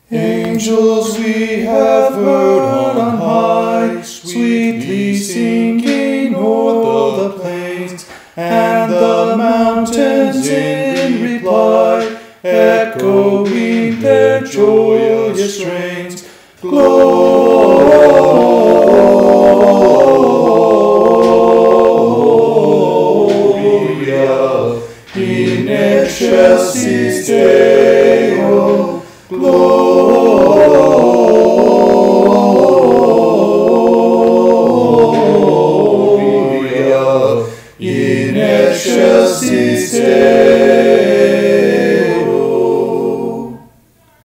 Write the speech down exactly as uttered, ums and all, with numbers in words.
Angels we have heard on high, sweetly singing o'er the plains, and the mountains in reply, echoing their joyous strains. Glory.